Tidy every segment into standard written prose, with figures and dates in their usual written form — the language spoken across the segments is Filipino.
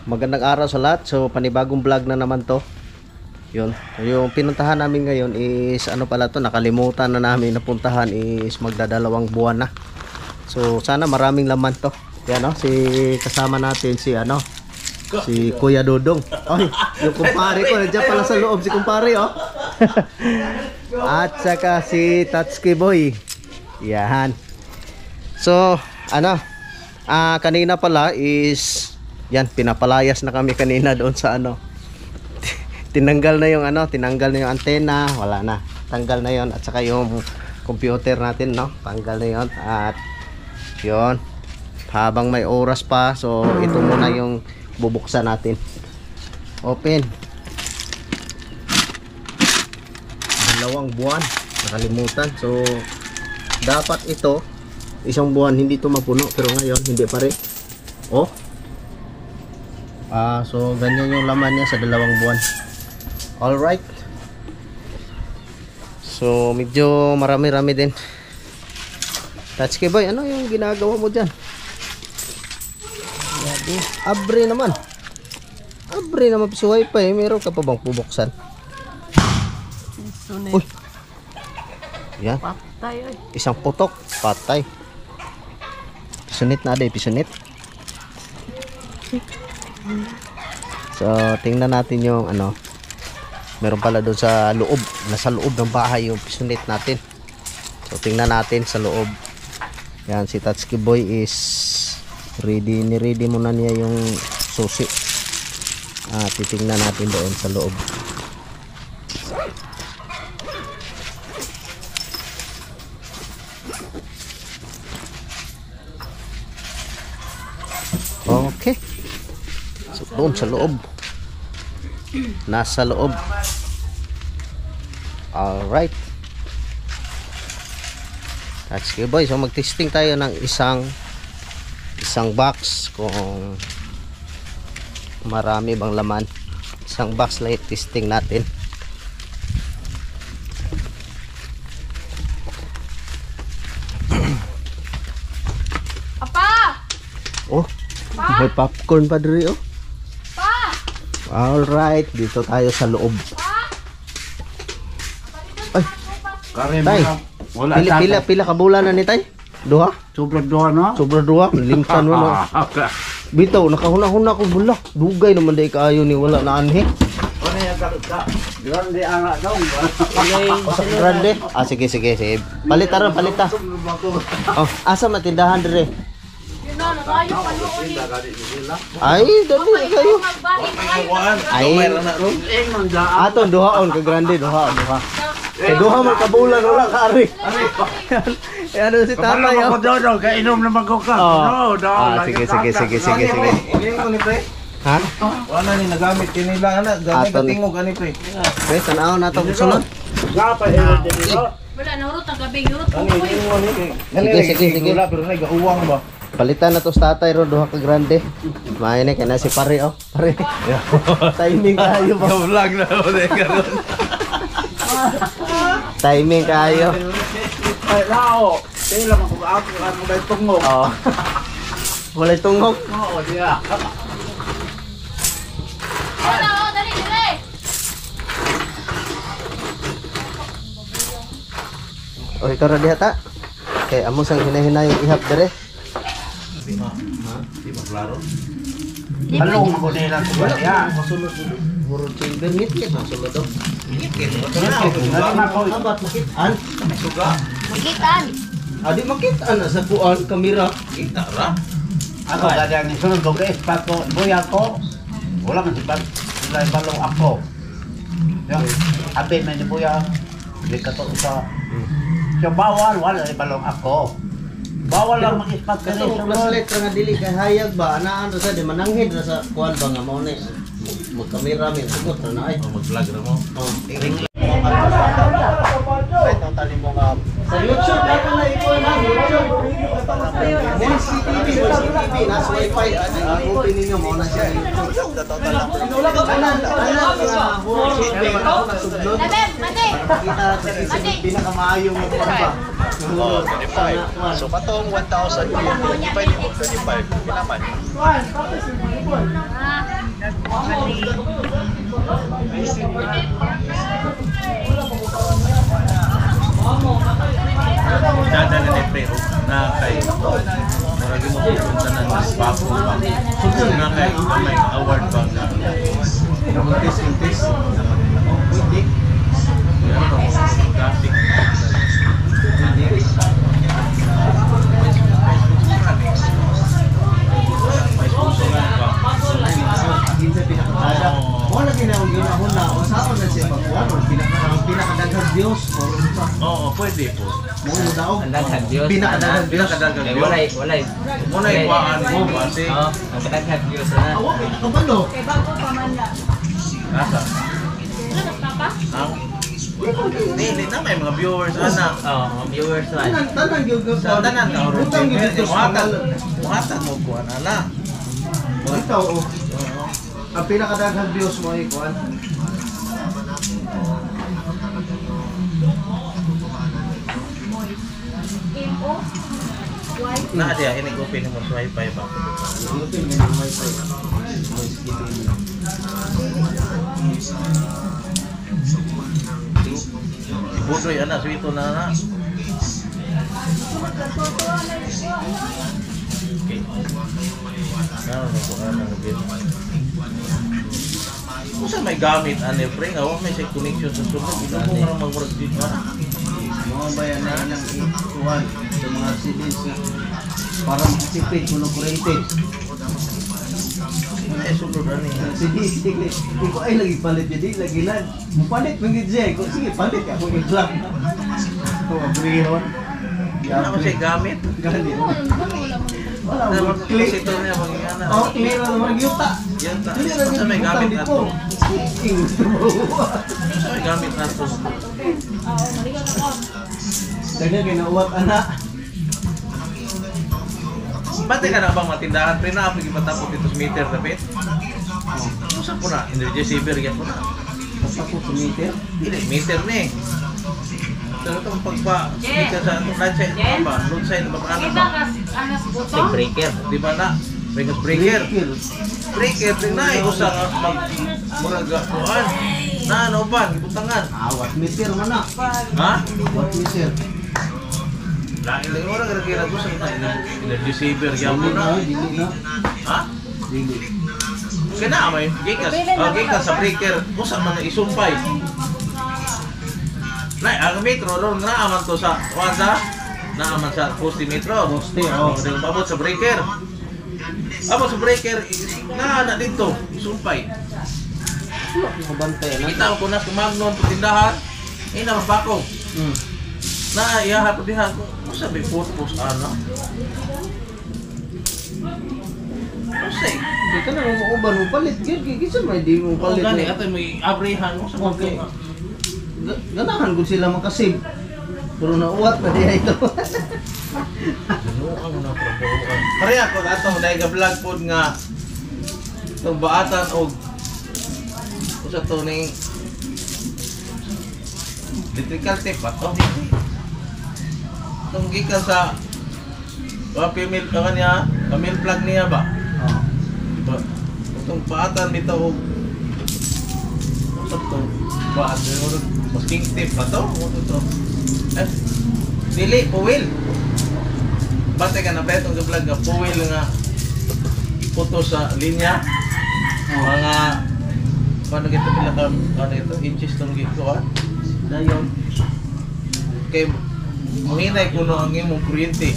magandang araw sa lahat. So panibagong vlog na naman to. Yun, yung pinuntahan namin ngayon is ano pala to, nakalimutan na namin napuntahan, is magdadalawang buwan na. So sana maraming laman to. Yan si kasama natin si si Kuya Dodong. Ay, yung kumpare ko nandiyan pala sa loob, si kumpare At saka si Tatsuki Boy. Yan. So kanina pala is yan, pinapalayas na kami kanina doon sa tinanggal na yung antena, wala na, tanggal na yon, at saka yung computer natin tanggal na yon. At yon, habang may oras pa, so ito muna yung bubuksan natin. Open. 2 buwan, nakalimutan. So dapat ito 1 buwan hindi ito mapuno, pero ngayon hindi pa rin. So ganyan yung laman niya sa 2 buwan. Alright. So medyo marami-rami din. Tatsuki Boy, ano yung ginagawa mo dyan? Abre naman. Abre naman sa wifi. Meron ka pa bang pubuksan? Uy. Yan. Patay ay. Isang putok. Patay. Pisunit na ada, pisunit. So tingnan natin yung meron pala doon sa loob, nasa loob ng bahay yung pisunit natin. So tingnan natin sa loob. Yan, si Tatsuki Boy is ready muna niya yung susi. Titingnan natin doon sa loob. Okay. So doon sa loob. Nasa loob. Alright. Tatsuki Boy, so mag-testing tayo ng isang box kung marami bang laman. Isang box light testing natin. Papa! May popcorn pa diri Alright, dito tayo sa loob. Ay, tay, pila ka bulan na ni tay? Duha? Sobrang duha na? Sobrang duha, limsan mo no. Bitaw, nakahuna-huna ko bulak. Dugay naman day kaayo ni wala na anhi. Ano yung ka? Grande anak daw. Grande? Sige. Palita. Asa matindahan dire? Ay, dali kayo. Ay, ato duhaon ka grande, duha. Kay duha man kabulan wala ka ari. Ano si tatay ako daw kainom naman ko ka. Sige. Ha? Wala ni nagamit kinila ana, gamit katingog ani pre. Pre, tanaw na to sunod. Wala na urot ang gabi, urot ko. Sige. Pero na gauwang ba? Palitan na to sa tatay ro, duha ka grande. Maay na kana si pare pare. Timing kayo ba? Vlog na ulit karon. Timing kayo. Ay lao. Sila man kung ako mo dai tungog. Wala tungog. Oo, diya. Dali. Oy, tara diha ta. Kay amo sang hinahinayong ihap dire. Di ba klaro? Ano mo nila ko ba ya? Masunod dulu. Murod chamber ngit masunod do. Abat makitaan. Magitan. Adi makitaan sa kuan kamera. Kita ra. Ako gadang ni sunod ko guys, pato boya ko. Wala man sipag. Sila balong ako. Yung atin na ni boya. Di ka to sa. So bawal wala ni balong ako. Bawal lang mag-ispat ka rin. Kaso flashlight nga dili kay hayag ba anaan sa di mananghid na sa kuan ba nga mao ni magkamera min sugot na ay Mag-vlog ra mo. Ay totally mo nga sa YouTube na ka na ikaw na YouTube. CCTV na sa wifi ang open ninyo mo na siya YouTube. Total lang. Ana horror film ako na sublod. Mate. Kita sa CCTV pinakamaayo mo ba. Oh, 25. So katong 1,000 25 mo 25 pinaman. Dada na ni pre na kay maragi mo punta na mas papo pa. Sugod na kay may award ba na. Kuntis. Hindi. Yan po. Graphic. May sponsor na ba? Kinsa pinakakada. Mo lagi na yung ginahon na usaon na siya pagkuan pinakadaghang Dios o unsa. Oo, pwede po. Mo mo daw. Daghang Dios. Pinakadaghang Dios. Pinakadaghang Eh, Diyos. walay. Muna ikuhaan mo kasi Oo, ang daghang Dios na. Awa kabalo. Kay bago pa man la. nasa. Ano nagpapa? Ang Dili na may mga viewers ana. Oo, mga viewers man. Tanan gyud ko. Sa tanan ka oro. Utang gyud ko sa Muhatag mo ko ana. ikaw oh. Ang pinakadaghang Dios mo ikuan. M.O. White. Na dia ini ko pin mo sa wifi ba. Lutin mo yung wifi. Ibudoy ana suito na ana. Okay. Ano ko ana gid. Kung may gamit ani pre nga wa may sa connection sa sulod ito mo ra magmurag dito na. Mga bayan na ilang ikuan sa mga CDs na para makasipid mo ng kurente. Eh sulod ani. Sige. Iko ay lagi palit jadi lagi lan. Mupalit mangid siya. Iko sige palit ako i-vlog. Oh, brihon. Ano siya gamit? Gani. Wala Na mo click. ito niya magingana. Oh, clear na naman yuta. Yan ta. Clear na Sa may gamit na to. Sa may gamit na to. Oo, maligaw na ko. Daga ginauwat anak. Pati ka na bang matindahan? Pre na apig matapos dito sa meter dapat. Usa ko na energy saver yan ko na. Basta po kumiter. Dili meter ni. Pero itong pagpa-speaker sa itong right side, Jen? ba? Road side, ba? Ano Kita ba? anas Sig butong. breaker. Di ba na? Breaker. Breaker, din na. Usa nga mag-muraga. Kuhan. Na, ano ba? Ibutangan. Awat meter man na. Ha? Awat meter. Lain lang orang kira-kira ko sa energy saver. Kaya mo na. Dili na. Ha? Dili. Kaya may gikas sa breaker. Usa man na isumpay. Nay, ang metro ron naaman to sa Wanda. Naaman sa poste metro. Poste, oh. Dili abot sa breaker. Abot sa breaker na dito, sumpay. Wala ko mabantay na. Kita ko na kumagnon sa tindahan. Ina mabako. Na iya pa diha ko. Sabi purpose ano? Kasi, Di ka na mo uban mo palit gid kinsa may di mo palit. gani ato may abrihan mo sa Okay. mga. Ganahan ko sila makasave. Pero nauwat na diha ito. Ano na probukan. Pare ako ato dahil ga vlog pod nga itong baatan og usa to ning electrical tape ba to? Itong gikan sa female kanya, female plug niya ba? Diba? Itong baatan bitaw og usa to baatan masking tape ba to? Ano to? Dili, puwil. Bate ka na ba itong vlog nga puwil nga puto sa linya. Mga paano kita pila ka ano ito? Inches itong gito ha? Dayon. Kay muhinay kuno ang imong kuryente.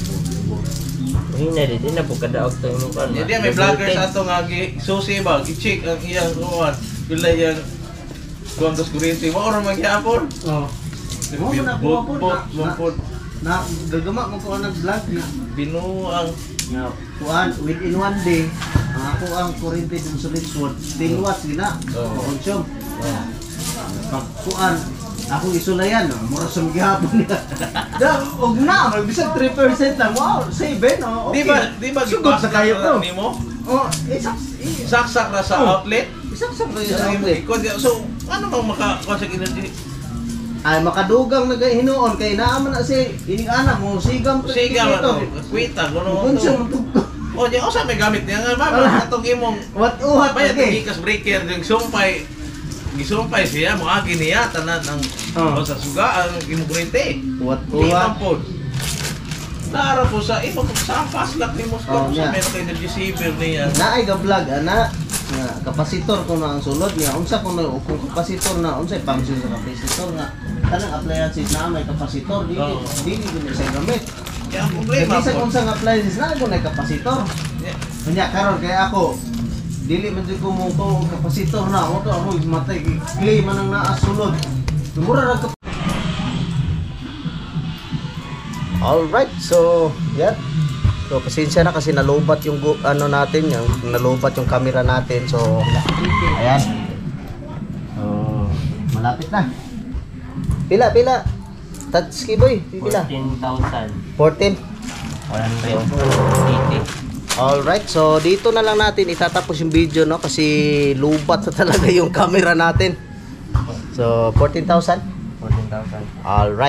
Hina din na po kadaog tong lugar. Jadi may vloggers ato nga susi ba, gi-check ang iyang kuwan. Pila yang kuwan dos kuryente. Mao ra magyapon. Oh. Mo na ko po Lumpot. na gagama mo ko nag vlog na. Binuang. Nga kuan within one day ang ako ang kuryente dun sa Linswood 10 watts gina. Oo. Consume. Pag kuan ako isulayan, mura sa gihapon niya. Da, og na, magbisag 3% lang. Wow, save no. Okay. Di ba sugod sa kayo ko. nimo? Oh, Saksak na sa outlet. isang sa kayo Sa sa imong outlet. ikot. So, ano bang maka-consec energy? Ay makadugang nagahinuon kay naaman na si ining anak mo sigam Siga man, kwita, gano'n Consume to. to. O, di, o sa may gamit niya nga, Wala. ba? Atong imong What uhat bayad lagi. ng gikas breaker, yung sumpay, gisumpay siya mo agi niya tanan ng Oh. sa suga ang imugrente. Uwat-uwat. Po. Nara po sa imo sa paslak ni Moscow Oh, sa yeah. meron kay receiver niya. Naay ga vlog ana nga kapasitor ko na ang sulod niya unsa kung kapasitor na unsay function sa kapasitor nga kanang appliances na may kapasitor Oo. dili sa gamit. Kaya ang problema Kaya sa po. unsang appliances na ko na kapasitor. Yeah. Kanya karon kay ako dili man jud ko mo ko kapasitor na ako to ako matay clay man ang naa sulod. Mura ra. Alright, so yan. So pasensya na kasi nalubat yung ano natin, yung nalubat yung camera natin. So ayan. Oh, malapit na. Pila. Tatski boy, pila. 14,000. 14. 180. Alright, so dito na lang natin itatapos yung video, no, kasi lubat na talaga yung camera natin. So 14,000. 14,000. Alright.